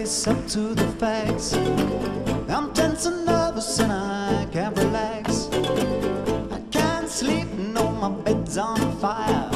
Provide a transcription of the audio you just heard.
face up to the facts. I'm tense and nervous and I can't relax. I can't sleep, no, my bed's on fire.